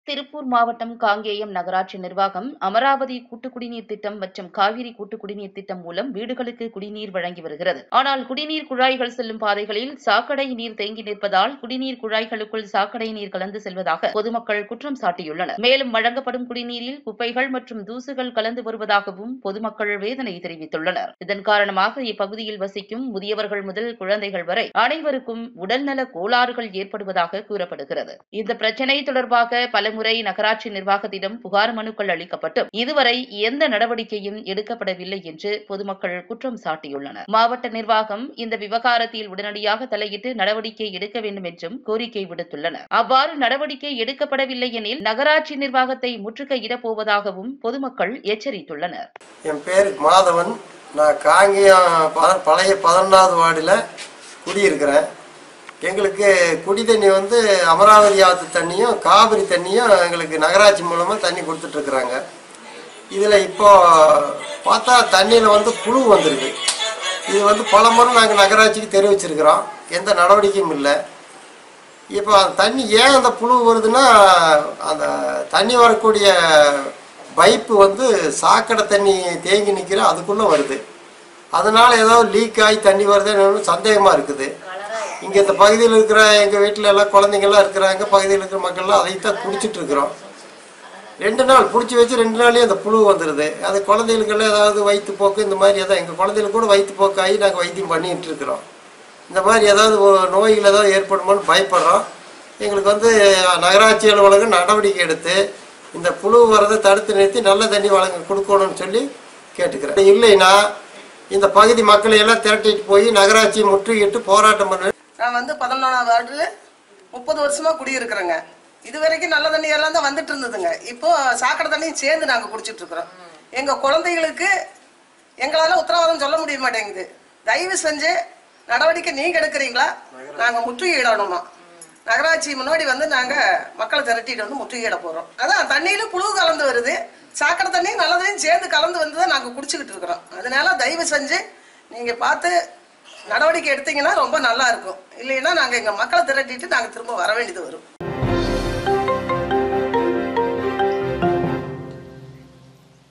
திருப்பூர் மாவட்டம் காங்கேயம் நகராட்சி நிர்வாகம் அமராவதி கூட்டுக்குடிநீர் திட்டம் மற்றும் காவிரி கூட்டுக்குடிநீர் திட்டம் மூலம் வீடுகளுக்கு குடிநீர் வழங்கி வருகிறது. ஆனால் குடிநீர் குழாய்கள் செல்லும் பாதைகளில் சாக்கடை நீர் தேங்கி நிற்பதால் குடிநீர் குழாய்களுக்குள் சாக்கடை நீர் கலந்து செல்வதாக பொதுமக்கள் குற்றம் சாட்டியுள்ளனர். மேலும் வழங்கப்படும் குடிநீரில் குப்பைகள் மற்றும் தூசுகள் கலந்து வருவதாகவும் பொதுமக்கள் வேதனை தெரிவித்துள்ளனர். இதன் காரணமாக இப்பகுதியில் வசிக்கும் முதியவர்கள் முதல் குழந்தைகள் வரை அனைவருக்கும் உடல்நல கோளாறுகள் ஏற்படுவதாக கூறப்படுகிறது. இந்த பிரச்சினை தொடர்பாக பலமுறை நகராட்சி நிர்வாகத்திடம் புகார் மனுக்கள் அளிக்கப்பட்டும் இதுவரை எந்த நடவடிக்கையும் எடுக்கப்படவில்லை என்று பொதுமக்கள் குற்றம் சாட்டியுள்ளனர். மாவட்ட நிர்வாகம் இந்த விவகாரத்தில் உடனடியாக தலையிட்டு நடவடிக்கை எடுக்க வேண்டும் என்றும் கோரிக்கை விடுத்துள்ளனர். அவ்வாறு நடவடிக்கை எடுக்கப்படவில்லை எனில் நகராட்சி நிர்வாகத்தை முற்றுகையிடப் போவதாகவும் பொதுமக்கள் எச்சரித்துள்ளனர். என் பேர் மாதவன். நான் காங்கேயம் பழைய 11வது வார்டில் குடியிருக்கிறேன். எங்களுக்கு குடி தண்ணி அமராவதி ஆற்று தண்ணியும் காவிரி தண்ணியும் எங்களுக்கு நகராட்சி மூலமாக தண்ணி கொடுத்துட்ருக்குறாங்க. இதில் இப்போ பார்த்தா தண்ணியில் புழு வந்துருக்கு. இது பல முறை நாங்கள் நகராட்சிக்கு தெரிவிச்சிருக்கிறோம், எந்த நடவடிக்கையும் இல்லை. இப்போ அந்த தண்ணி ஏன் அந்த புழு வருதுன்னா, அந்த தண்ணி வரக்கூடிய பைப்பு சாக்கடை தண்ணி தேங்கி நிற்கிற அதுக்குள்ளே வருது. அதனால் ஏதோ லீக் ஆகி தண்ணி வருதுன்னு சந்தேகமாக இருக்குது. இங்கே இந்த பகுதியில் இருக்கிற எங்கள் வீட்டில் எல்லாம் குழந்தைங்கள்லாம் இருக்கிறாங்க. பகுதியில் இருக்கிற மக்கள்லாம் அதைத்தான் குடிச்சிட்டு இருக்கிறோம். 2 நாள் பிடிச்சி வச்சு 2 நாள்லேயே அந்த புழு வந்துடுது. அது குழந்தைகளுக்கெல்லாம் ஏதாவது வயிற்றுப்போக்கு இந்த மாதிரி ஏதாவது எங்கள் குழந்தைகளுக்கு கூட வயிற்றுப்போக்காகி நாங்கள் வைத்தியம் பண்ணிகிட்டு இருக்கிறோம். இந்த மாதிரி ஏதாவது நோய்கள் ஏதாவது ஏற்படுமோன்னு பயப்படுறோம். எங்களுக்கு நகராட்சி அலுவலகம் நடவடிக்கை எடுத்து இந்த புழு வரதை தடுத்து நிறுத்தி நல்ல தண்ணி கொடுக்கணும்னு சொல்லி கேட்டுக்கிறேன். இல்லைன்னா இந்த பகுதி மக்களை எல்லாம் திரட்டிட்டு போய் நகராட்சியை முற்றுகையிட்டு போராட்டம் பண்ண. நான் 11வது வார்டில் 30 வருஷமா குடியிருக்கிறேங்க. இது வரைக்கும் நல்ல தண்ணி எல்லாம் தான் வந்துட்டு இருந்ததுங்க. இப்போ சாக்கடை தண்ணியும் சேர்ந்து நாங்கள் குடிச்சிட்டு இருக்கிறோம். எங்கள் குழந்தைகளுக்கு எங்களால் உத்தரவாதம் சொல்ல முடிய மாட்டேங்குது. தயவு செஞ்சு நடவடிக்கை நீங்கள் எடுக்கிறீங்களா? நாங்கள் முற்றுகையிடணுமா? நகராட்சி முன்னாடி நாங்கள் மக்களை திரட்டிட்டு முற்றுகையிட போகிறோம். அதான் தண்ணியிலும் புழு கலந்து வருது. சாக்கடை தண்ணியும் நல்ல தண்ணியும் சேர்ந்து கலந்து வந்து தான் நாங்கள் குடிச்சுக்கிட்டு இருக்கிறோம். அதனால தயவு செஞ்சு நீங்கள் பார்த்து நடவடிக்கை எடுத்தீங்கன்னா ரொம்ப நல்லா இருக்கும். இல்லைன்னா நாங்கள் எங்கள் மக்களை திரட்டிட்டு நாங்கள் திரும்ப வர வேண்டியது வரும்.